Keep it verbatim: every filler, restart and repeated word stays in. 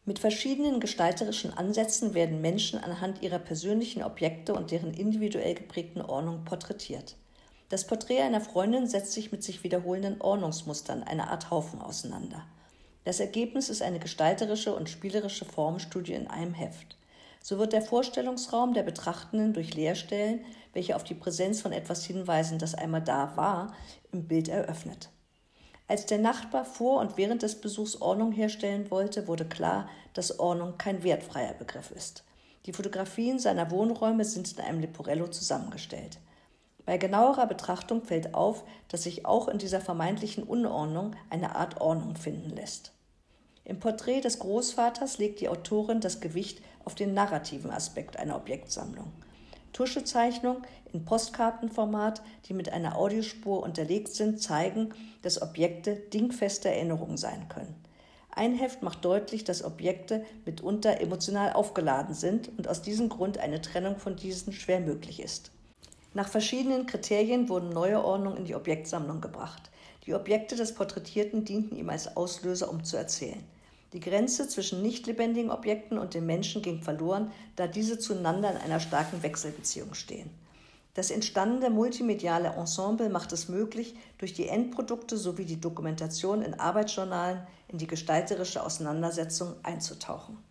Mit verschiedenen gestalterischen Ansätzen werden Menschen anhand ihrer persönlichen Objekte und deren individuell geprägten Ordnung porträtiert. Das Porträt einer Freundin setzt sich mit sich wiederholenden Ordnungsmustern, einer Art Haufen, auseinander. Das Ergebnis ist eine gestalterische und spielerische Formstudie in einem Heft. So wird der Vorstellungsraum der Betrachtenden durch Leerstellen, welche auf die Präsenz von etwas hinweisen, das einmal da war, im Bild eröffnet. Als der Nachbar vor und während des Besuchs Ordnung herstellen wollte, wurde klar, dass Ordnung kein wertfreier Begriff ist. Die Fotografien seiner Wohnräume sind in einem Leporello zusammengestellt. Bei genauerer Betrachtung fällt auf, dass sich auch in dieser vermeintlichen Unordnung eine Art Ordnung finden lässt. Im Porträt des Großvaters legt die Autorin das Gewicht auf den narrativen Aspekt einer Objektsammlung. Tuschezeichnungen in Postkartenformat, die mit einer Audiospur unterlegt sind, zeigen, dass Objekte dingfeste Erinnerungen sein können. Ein Heft macht deutlich, dass Objekte mitunter emotional aufgeladen sind und aus diesem Grund eine Trennung von diesen schwer möglich ist. Nach verschiedenen Kriterien wurden neue Ordnungen in die Objektsammlung gebracht. Die Objekte des Porträtierten dienten ihm als Auslöser, um zu erzählen. Die Grenze zwischen nicht lebendigen Objekten und dem Menschen ging verloren, da diese zueinander in einer starken Wechselbeziehung stehen. Das entstandene multimediale Ensemble macht es möglich, durch die Endprodukte sowie die Dokumentation in Arbeitsjournalen in die gestalterische Auseinandersetzung einzutauchen.